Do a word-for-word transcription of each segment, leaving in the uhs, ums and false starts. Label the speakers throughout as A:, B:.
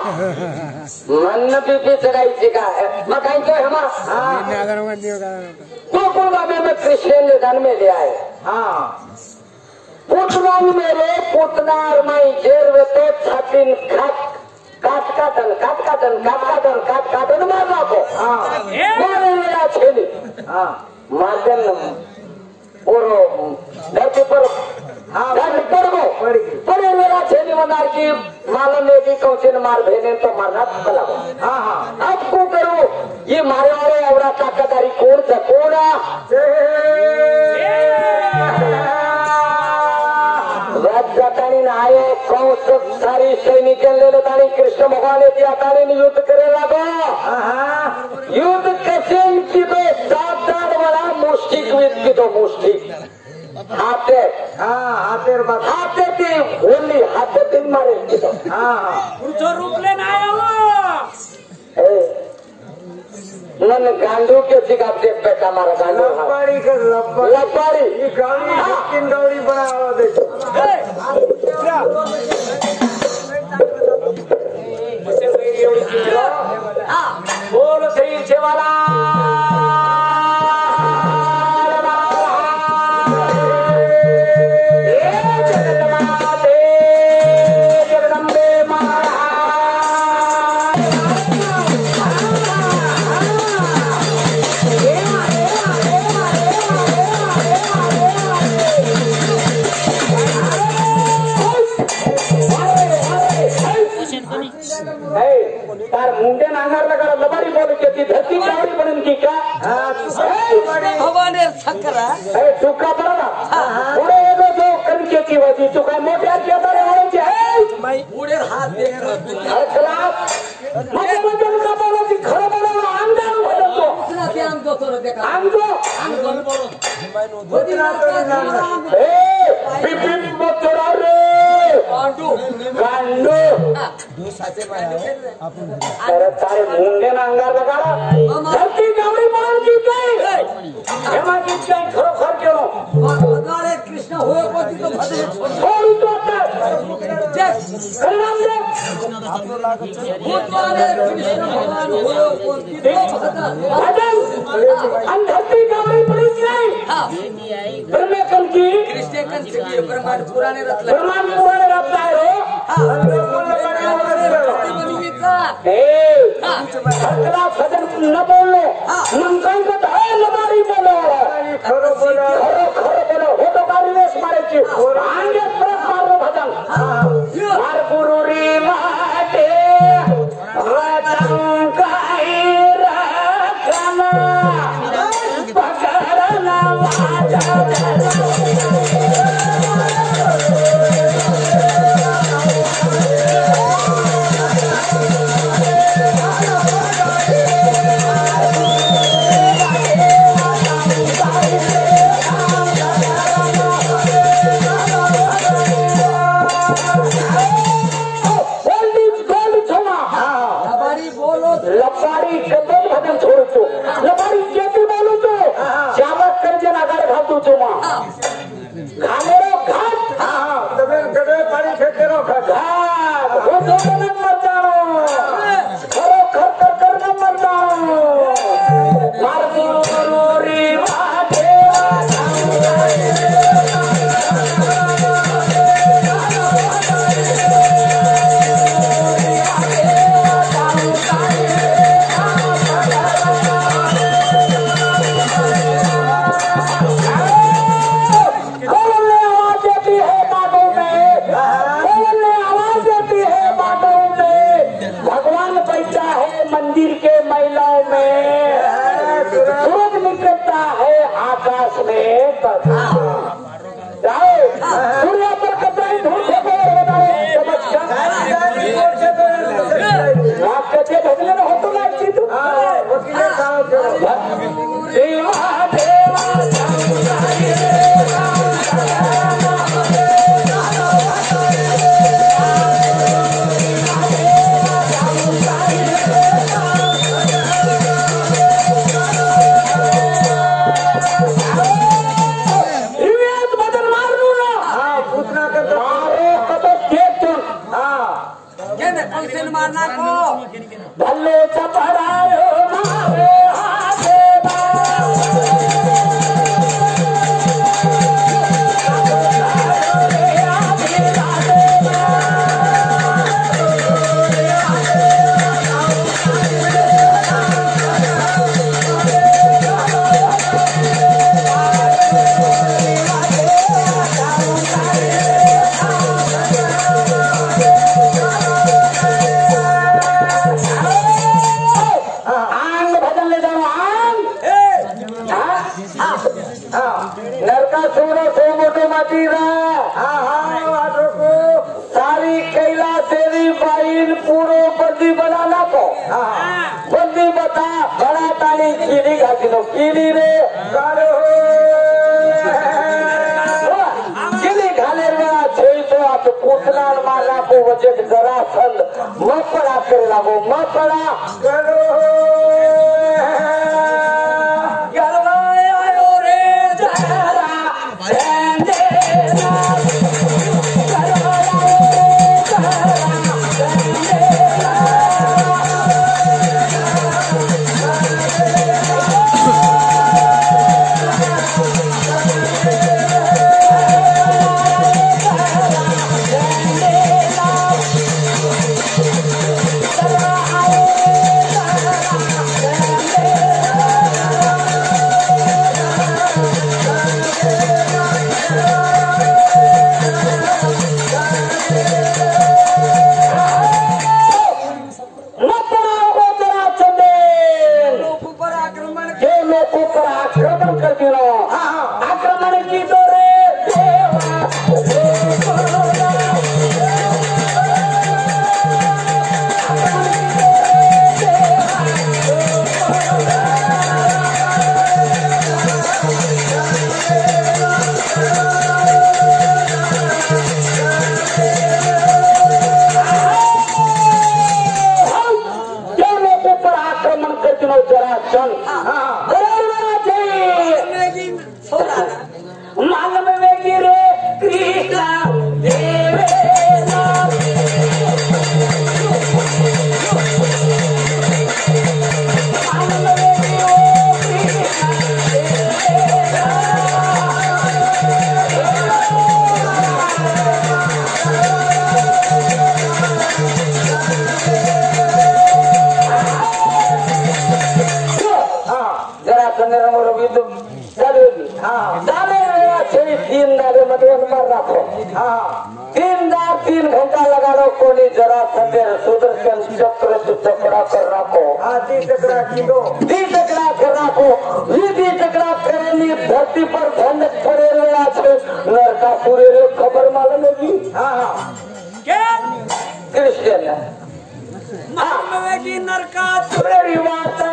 A: मन बीपी चढ़ाई का मैं कहीं तो हम गोकुल में कृष्ण ने जन्म ले आए। हाँ पुतना मेरे पुतना मई जेर वे तो छापिन खाट काट काटन काट काटन काट काटन काट काटन मारना को मारे मेरा छेली मार्गन और धरती पर धरती पर वो पड़े मेरा छेली मनार की मालूम है कि कौन मार भेने तो मारना पड़ा। हाँ हाँ अब को करो ये मारे वाले अवरा ताकतदारी कौन सा कौन जातानी आए कौन सारी सैनिक ले लेतानी कृष्ण भगवान दिया तानी युद्ध करे लगो। युद्ध कैसे की तो सात दार वाला मुष्टिक विद की तो मुष्टिक हाथे हाँ हाथे हाथे की होली हाथे दिन मारे की तो हाँ पूछो रूप लेना आया मन गांडू के सिखाप देख बेटा हमारा गांडू लपाड़ी के लपाड़ी लपाड़ी ये गाड़ी तीन गाड़ी बना हुआ देखो बोल सही से वाला मुंडे नांगर लगा लबारी बोल के धरती गाड़ी बनन की क्या भगवान सकरा टुका पड़ा पुढे येतो जो कणकेची भाजी टुका मोठ्या केदारे व्हायचे है पुढे हात देख खलास मग मग कापाची खरं बनवलं आमदार बनतो तुला ते आमदो तो देखा आमदो आमदो बोलो होती ना ए पिपी मोचरा रे गांडू गांडू दो साचे माया आपण अरे तारे मुंडे ना अंगार लगा धरती गावडी म्हणून की काय हेमा की काय खरो खर केलो भगवान कृष्ण होय कोती तो भदे छोडू तो जय नाम दे भगवान कृष्ण भगवान होय कोती तो भदे अन धरती गावडी म्हणून काय हां ब्रह्म कल की कृष्ण कल की ब्रह्मांड पुराणे रचला ब्रह्मांड पुराणे रचला है रो अकरा भजन न बोललो मंकांकत है लबारी बोलो खरो बोलो खरो खरो बोलो हो तो कारिलेस मारेची आंगे परत मारो भजन मार गुरु री माटे वचन काही रखना पकड़ना वाजा लबारी कदम भजन छोड़तो लबारी केती बोलू तो श्यामत करजे नागार घालतो तो मा घालेरो घाट हां तबे गडे पाणी फेकेरो घाट हो तो न मर जानो खरो खर कर कर न मर जानो मार गुरु री वाटे मंदिर के महिलाओं में सूरज निकलता है आकाश में सूर्य पर कतई धूल से कचे भजन होतो ना चितू देवा देवा
B: से मारना को
A: भले चपरायो मारे हाथे नरकासुर से मोटो मातीरा सारी कैला तेरी बाइन पूरो बंदी बनाना को बंदी बता बड़ा ताली कीली घाटी लो कीली रे कीली घाले में छे तो आप पूतना मारना को वजह जरा संद मपड़ा कर लागो मपड़ा करो तीन दार तीन घंटा लगा लो कोनी जरा संदेर सुदर्शन चक्र चक्रा कर रखो दी चक्रा की दो दी चक्रा कर रखो दी चक्रा करेली धरती पर धन पड़े रहा छे नरकासुर रे खबर मालूम होगी हाँ क्या क्रिश्चियन है मालूम है कि नरकासुर री बात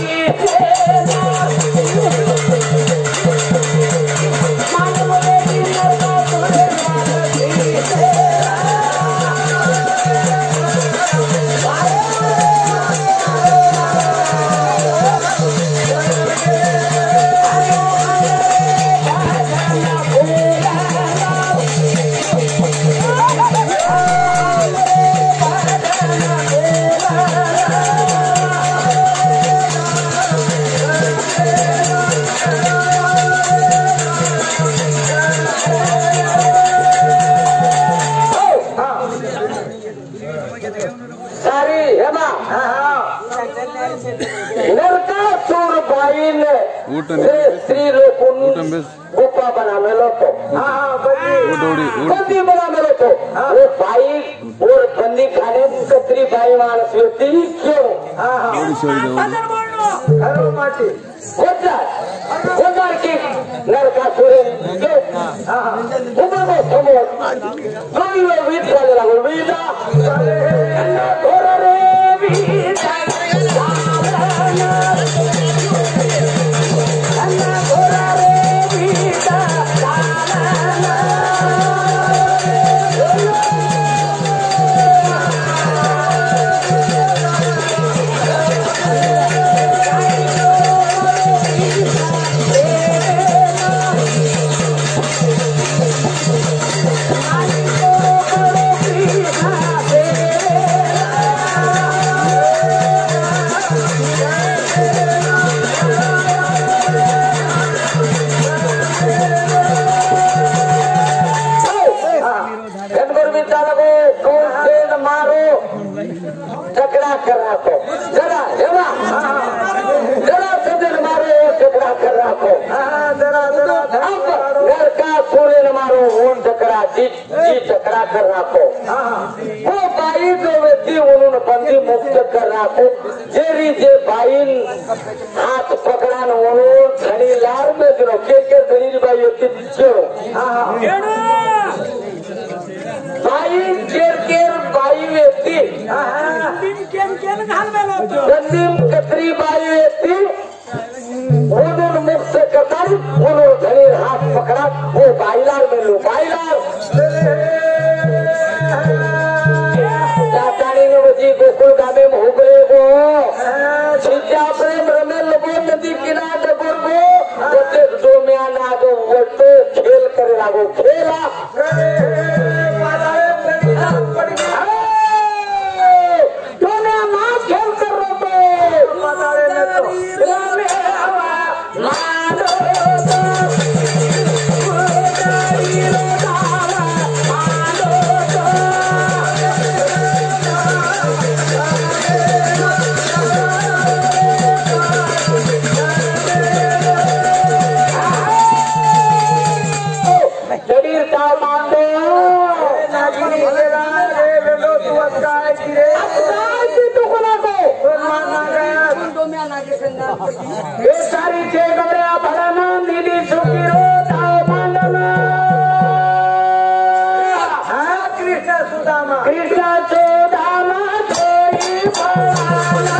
A: नरकासुर भाई ने स्त्री गुफा बना मेलो तो बंदी बना मेलो तो वो भाई और बंदी खाने स्त्री भाई मानस व्यक्ति क्यों हजार की नरकासुर उमर को समोर वीत लागो वीदा लगो कौन मारो झगड़ा कर रखो जरा जरा जरा से दिन मारो झगड़ा कर रखो जरा जरा अब घर का सूर्य न मारो वो झगड़ा जी जी झगड़ा कर रखो वो बाई जो व्यक्ति उन्होंने बंदी मुक्त कर रखो जेरी जे बाई हाथ पकड़ा न उन्होंने धनी लार में दिनो के के धनी बाई व्यक्ति जोड़ो बाई केर केर बाई व्यक्ति गंदीम कतरी बाई व्यक्ति उन्होंने मुक्त करता उन्होंने धनी हाथ पकड़ा वो बाईलार में लो बाईलार जातानी ने वजी गोकुल गामे में हो गए वो छिजा प्रेम रमे लगो नदी किनारे गुरगो वटे दो में आना दो वटो खेल करे लागो खेला तूने मां खेल कर रो तो मारो शरीर का मांडो ये सारी छे गमड़िया भराना दीदी सुखी रो ताओ मांडना कृष्ण सुदामा कृष्ण सुदामा कोई भराना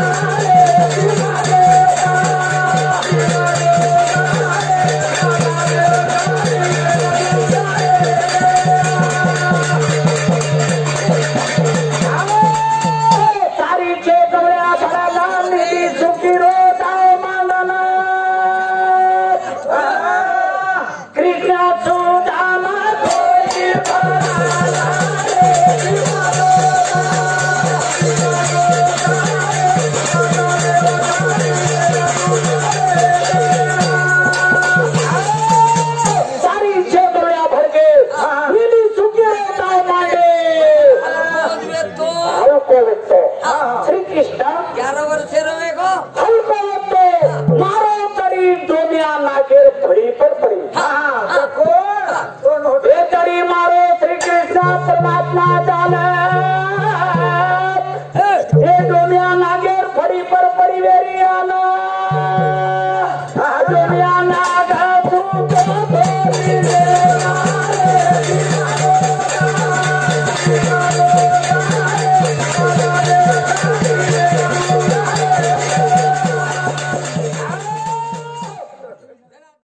A: परमात्मा जाने ये दुनिया नागेर फड़ी पर पड़ी वेरी